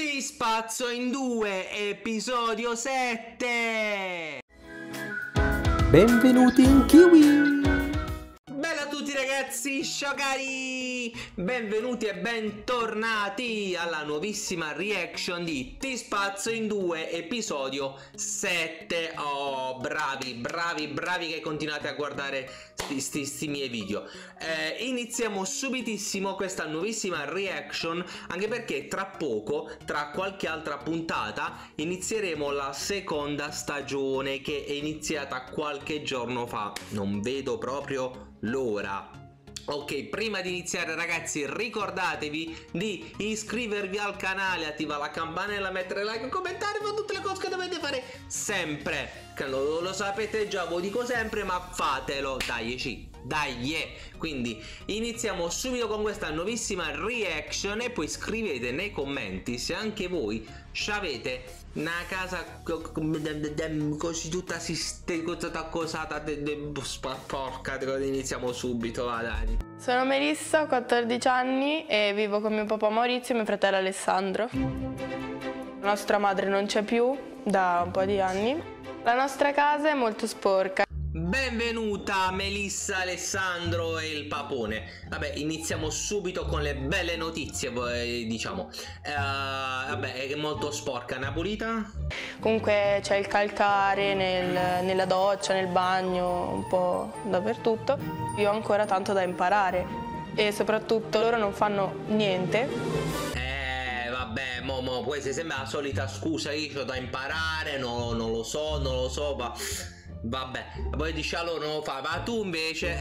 Ti spazzo in due, episodio 7! Benvenuti in Kiwi! Bella a tutti ragazzi, sciocari! Benvenuti e bentornati alla nuovissima reaction di Ti spazzo in due, episodio 7. Oh, bravi che continuate a guardare sti miei video. Iniziamo subitissimo questa nuovissima reaction, anche perché tra poco, tra qualche altra puntata, inizieremo la seconda stagione che è iniziata qualche giorno fa. Non vedo proprio l'ora. Ok, prima di iniziare ragazzi ricordatevi di iscrivervi al canale, attivare la campanella, mettere like, commentare, fare tutte le cose che dovete fare sempre. Che lo sapete già, ve lo dico sempre, ma fatelo, dai. Quindi iniziamo subito con questa nuovissima reaction e poi scrivete nei commenti se anche voi avete una casa così tutta accosata, porca, iniziamo subito, va dai. Sono Melissa, ho 14 anni e vivo con mio papà Maurizio e mio fratello Alessandro. La nostra madre non c'è più da un po' di anni. La nostra casa è molto sporca. Benvenuta Melissa, Alessandro e il papone. Vabbè, iniziamo subito con le belle notizie, diciamo. Vabbè, è molto sporca. Napulita? Comunque c'è il calcare nella doccia, nel bagno, un po' dappertutto. Io ho ancora tanto da imparare e soprattutto loro non fanno niente. Vabbè, mo questa sembra la solita scusa, io ho da imparare, non lo so, ma vabbè, poi dici a loro non lo fa, ma tu invece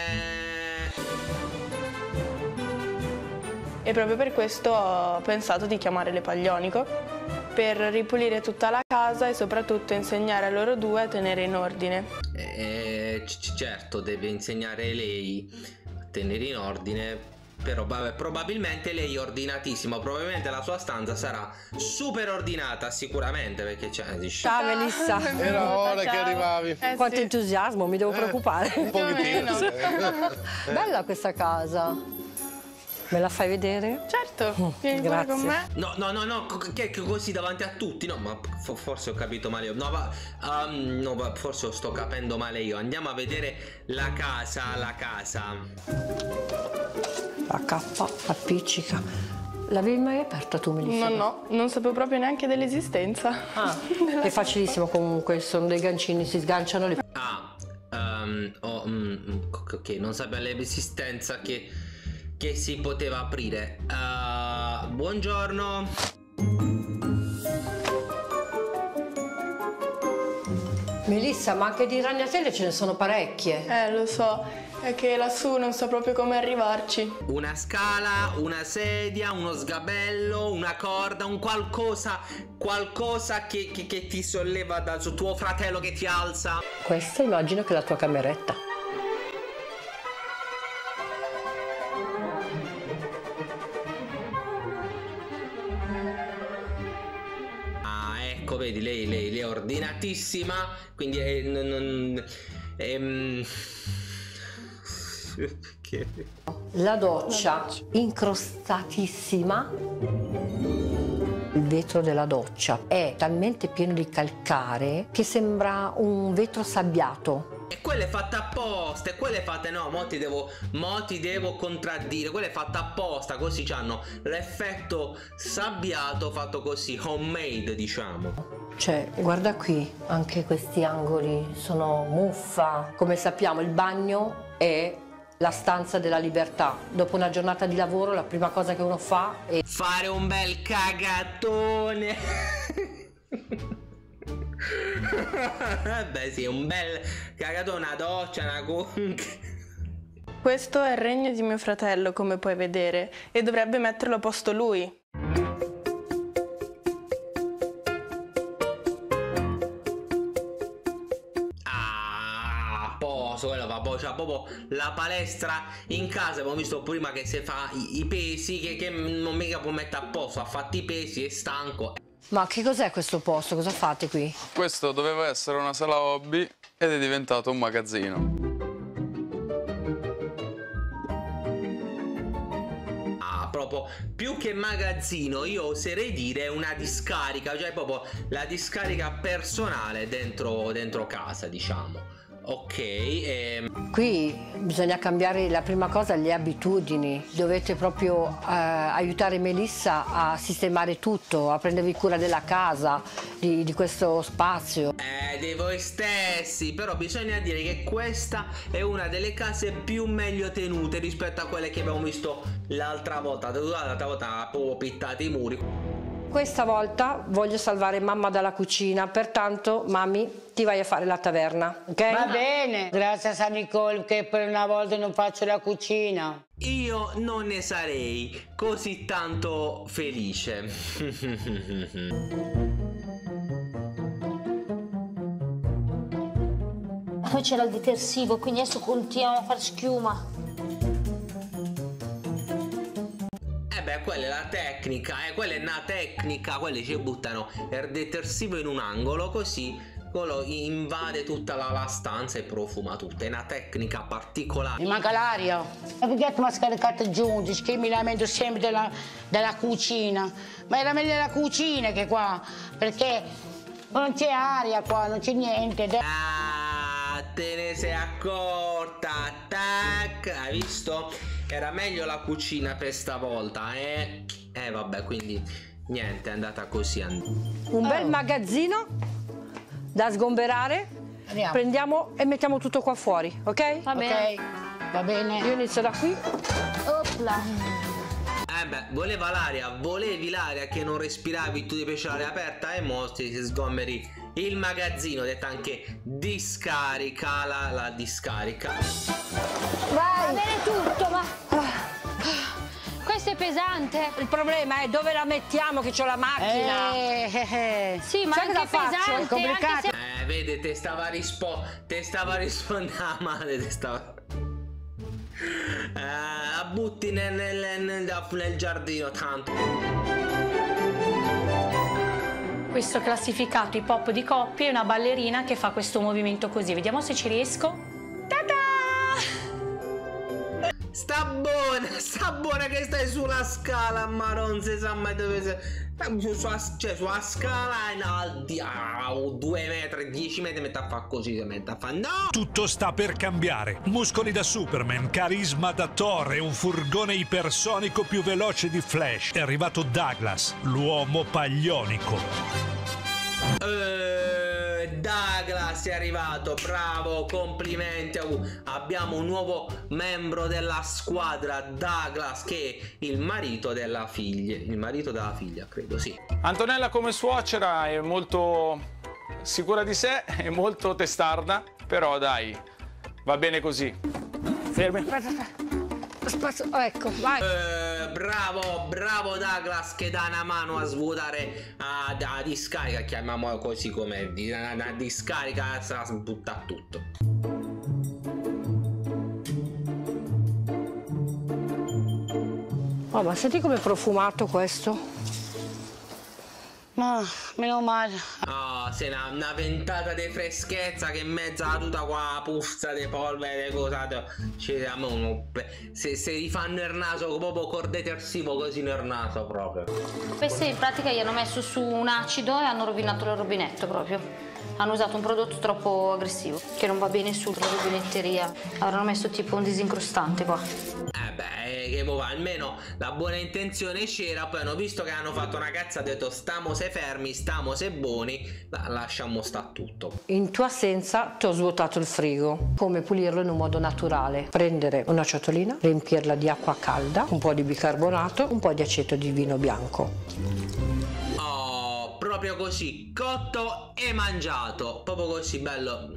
E proprio per questo ho pensato di chiamare le Paglionico per ripulire tutta la casa e soprattutto insegnare a loro due a tenere in ordine. Certo, deve insegnare lei a tenere in ordine. Però vabbè, probabilmente lei è ordinatissima, probabilmente la sua stanza sarà super ordinata sicuramente, perché c'è Ciao Melissa, era ora che arrivavi. quanto Sì. entusiasmo, mi devo preoccupare. Un pochettino. Bella questa casa, me la fai vedere? Certo, vieni pure con me. No, che così davanti a tutti? No, ma forse ho capito male io. No, forse sto capendo male io. Andiamo a vedere la casa. La cappa appiccica. L'avevi mai aperta tu Melissa? No, non sapevo proprio neanche dell'esistenza. È facilissimo comunque, sono dei gancini, si sganciano le... Ok, non sapevo l'esistenza che si poteva aprire. Buongiorno. Melissa, ma anche di ragnatele ce ne sono parecchie. Lo so, è che lassù non so proprio come arrivarci. Una scala, una sedia, uno sgabello, una corda, un qualcosa che ti solleva da su tuo fratello che ti alza. Questa immagino che è la tua cameretta. Ecco, vedi, lei è ordinatissima, quindi perché? La doccia incrostatissima. Il vetro della doccia è talmente pieno di calcare che sembra un vetro sabbiato. E quella è fatta apposta, e quelle fatte no, mo ti devo contraddire, quella è fatta apposta, così c'hanno l'effetto sabbiato fatto così, homemade diciamo. Cioè, guarda qui, anche questi angoli sono muffa. Come sappiamo, il bagno è la stanza della libertà. Dopo una giornata di lavoro la prima cosa che uno fa è fare un bel cagatone. Beh sì, un bel cagatone, una doccia, una conca. Questo è il regno di mio fratello, come puoi vedere, e dovrebbe metterlo a posto lui. Quello va, poi c'ha proprio la palestra in casa. Abbiamo visto prima che si fa i pesi, che non mica può mettere a posto, ha fatto i pesi, è stanco. Ma che cos'è questo posto? Cosa fate qui? Questo doveva essere una sala hobby ed è diventato un magazzino. Proprio più che magazzino io oserei dire una discarica, cioè proprio la discarica personale dentro casa, diciamo. Ok. Qui bisogna cambiare la prima cosa, le abitudini. Dovete proprio aiutare Melissa a sistemare tutto, a prendervi cura della casa, di questo spazio. Di voi stessi, però bisogna dire che questa è una delle case più meglio tenute rispetto a quelle che abbiamo visto l'altra volta. L'altra volta ha proprio pittato i muri. Questa volta voglio salvare mamma dalla cucina, pertanto mammi ti vai a fare la taverna, ok? Va bene, grazie a San Nicole che per una volta non faccio la cucina. Io non ne sarei così tanto felice. Poi c'era il detersivo, quindi adesso continuiamo a far schiuma. Beh, quella è la tecnica, quella è una tecnica, quelli ci buttano il detersivo in un angolo così quello invade tutta la stanza e profuma tutto, è una tecnica particolare. Mi manca l'aria. Ma perché tu mi hai scaricato giù? Che mi lamento sempre della cucina. Ma era meglio la cucina che qua, perché non c'è aria qua, non c'è niente. Ah, te ne sei accorta, tac, hai visto? Era meglio la cucina per stavolta, vabbè, quindi niente, è andata così. Un bel magazzino da sgomberare. Andiamo. Prendiamo e mettiamo tutto qua fuori, ok? Va bene. Ok, va bene. Io inizio da qui. Opla. Volevi l'aria che non respiravi, tu devi lasciare l'aria aperta e mo ti sgomberi il magazzino, detta anche discarica, la discarica. Va bene tutto, ma... Questo è pesante. Il problema è dove la mettiamo, che c'ho la macchina. Sì, ma sai anche cosa faccio? pesante, È complicato. anche se... Vede, te stava rispondendo la madre, te stava... la butti nel giardino, tanto. Questo classificato hip hop di coppie è una ballerina che fa questo movimento così. Vediamo se ci riesco. Ta-da! Sta buona che stai sulla scala, ma non si sa mai dove sei. Sulla scala in alti, 2 metri, 10 metri, mette a fare così, mette a fare no! Tutto sta per cambiare. Muscoli da Superman, carisma da Thor e un furgone ipersonico più veloce di Flash. È arrivato Douglas, l'uomo paglionico. Douglas è arrivato, bravo, complimenti. Abbiamo un nuovo membro della squadra, Douglas, che è il marito della figlia, credo, sì. Antonella come suocera è molto sicura di sé, è molto testarda, però dai, va bene così. Fermi. Spazio, ecco, vai. Bravo Douglas che dà una mano a svuotare la discarica, chiamiamola così come una discarica, se la butta tutto. Oh, ma senti com'è profumato questo? Ma meno male. C'è una ventata di freschezza che in mezzo a tutta qua puzza di polvere, cose. Se rifanno il naso proprio col detersivo così nel naso proprio. Questi in pratica gli hanno messo su un acido e hanno rovinato il rubinetto proprio. Hanno usato un prodotto troppo aggressivo, che non va bene sulla rubinetteria. Avranno messo tipo un disincrostante qua. Che va, almeno la buona intenzione c'era, poi hanno visto che hanno fatto una cazza, ha detto stiamo se fermi, stiamo se buoni, lasciamo sta tutto. In tua assenza ti ho svuotato il frigo. Come pulirlo in un modo naturale? Prendere una ciotolina, riempirla di acqua calda, un po' di bicarbonato, un po' di aceto di vino bianco. Proprio così, cotto e mangiato, proprio così, bello.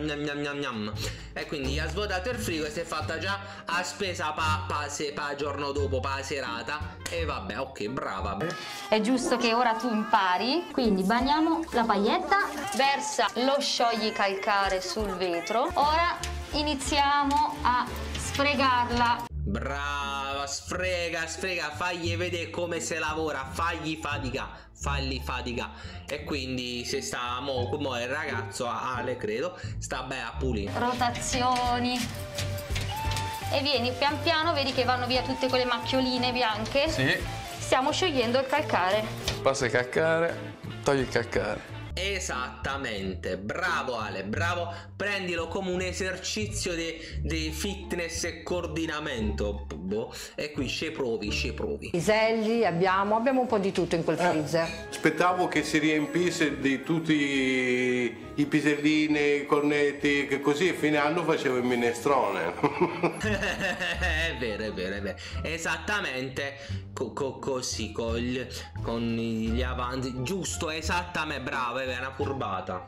E quindi ha svuotato il frigo e si è fatta già a spesa pa giorno dopo, pa serata. E vabbè, ok, brava. È giusto che ora tu impari, quindi bagniamo la paglietta, versa lo scioglicalcare sul vetro. Ora iniziamo a sfregarla. Brava, sfrega, fagli vedere come si lavora, fagli fatica. E quindi se sta mo il ragazzo Ale credo sta bene a pulire. Rotazioni. e vieni pian piano, vedi che vanno via tutte quelle macchioline bianche. Sì. Stiamo sciogliendo il calcare. Passa il calcare, togli il calcare. Esattamente, bravo Ale, bravo, prendilo come un esercizio di fitness e coordinamento. E qui ci provi. Piselli, abbiamo un po' di tutto in quel freezer. Aspettavo che si riempisse di tutti i pisellini, i cornetti, che così a fine anno facevo il minestrone. È vero. Esattamente così, con gli avanti. Giusto, esattamente, bravo, è una furbata.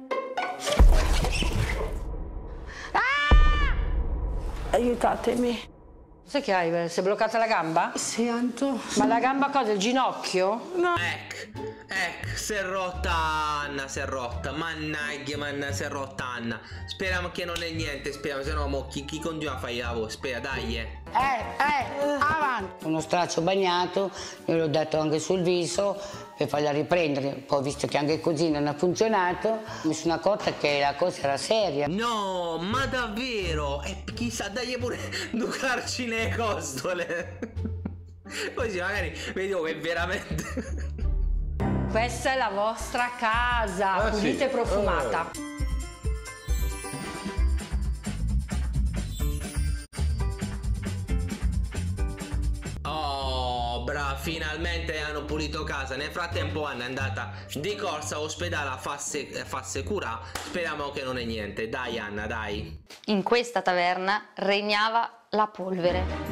Aiutatemi. Sai che hai? Si è bloccata la gamba? Sì, Anto. Ma la gamba cosa? Il ginocchio? No. Ecco, si è rotta Anna, si è rotta. Mannaggia, si è rotta Anna. Speriamo che non è niente, speriamo, se no chi continua a fare il lavoro? Spera, dai, Avanti. Uno straccio bagnato, io l'ho dato anche sul viso per farla riprendere. Poi, visto che anche così non ha funzionato, mi sono accorta che la cosa era seria. No, ma davvero? E chissà, dai pure due carcine costole. Così magari vediamo che veramente... Questa è la vostra casa, pulita e profumata. Oh, bravo, finalmente hanno pulito casa. Nel frattempo Anna è andata di corsa all'ospedale a farsi curare. Speriamo che non è niente. Dai Anna, dai. In questa taverna regnava la polvere.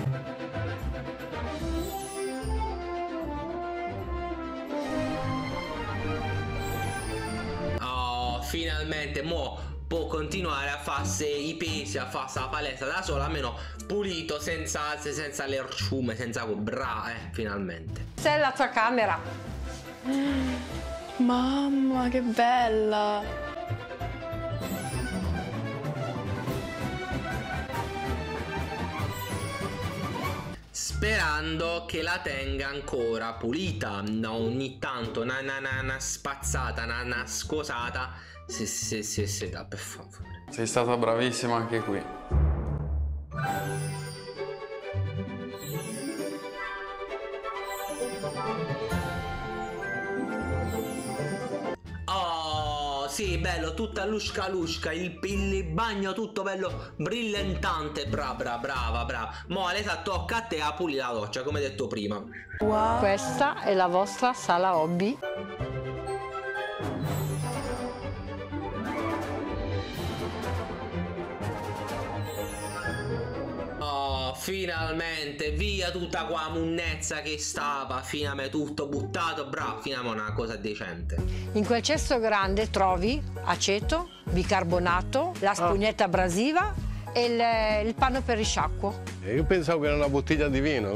Finalmente mo può continuare a farsi i pesi, a farsi la palestra da sola, almeno pulito, senza alze, senza lerciume, senza finalmente. Questa è la tua camera. Mamma, che bella! Sperando che la tenga ancora pulita, ogni tanto una spazzata, una scosata. Sì, dai, per favore. Sei stata bravissima anche qui. Oh, sì, bello, tutta lusca, il bagno tutto bello brillantante. Brava. Mo Alesa, tocca a te a pulire la doccia, come detto prima. Wow. Questa è la vostra sala hobby. Finalmente via tutta qua munnezza che stava, finalmente tutto buttato, bravo, finalmente una cosa decente. In quel cesto grande trovi aceto, bicarbonato, la spugnetta abrasiva e il panno per risciacquo. Io pensavo che era una bottiglia di vino.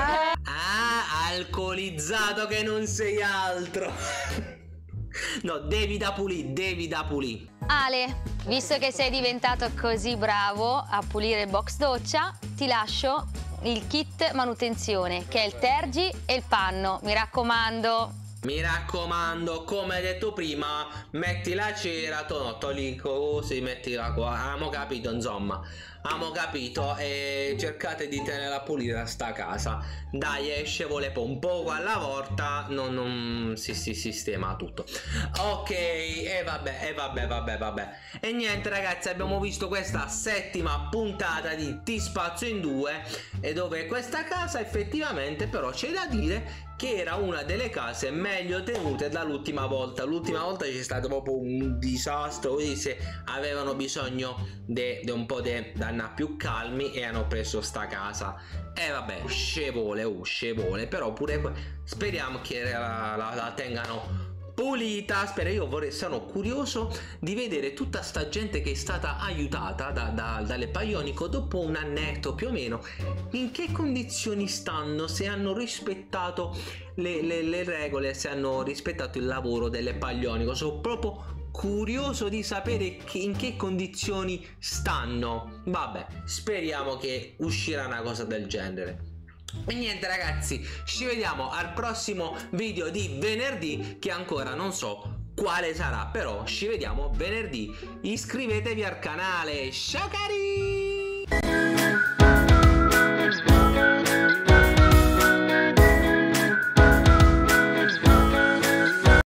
Alcolizzato che non sei altro. No, devi da pulì. Ale, visto che sei diventato così bravo a pulire il box doccia, ti lascio il kit manutenzione, che è il tergi e il panno, mi raccomando. Mi raccomando, come detto prima, metti la cera, togli così, mettila qua. Abbiamo capito, insomma. Abbiamo capito, e cercate di tenerla pulita sta casa. Dai, esce vuole un poco alla volta, non si sistema tutto. Ok, e vabbè. E niente ragazzi, abbiamo visto questa settima puntata di Ti spazzo in due, e dove questa casa effettivamente però c'è da dire che era una delle case meglio tenute dall'ultima volta. L'ultima volta c'è stato proprio un disastro, quindi se avevano bisogno di un po' di danna più calmi e hanno preso sta casa. E vabbè, scevole, però pure speriamo che la tengano pulita. Sono curioso di vedere tutta sta gente che è stata aiutata dalle Paglionico dopo un annetto più o meno, in che condizioni stanno, se hanno rispettato le regole, se hanno rispettato il lavoro delle Paglionico. Sono proprio curioso di sapere in che condizioni stanno. Vabbè, speriamo che uscirà una cosa del genere. E niente ragazzi, ci vediamo al prossimo video di venerdì, che ancora non so quale sarà, però ci vediamo venerdì. Iscrivetevi al canale. Ciao cari!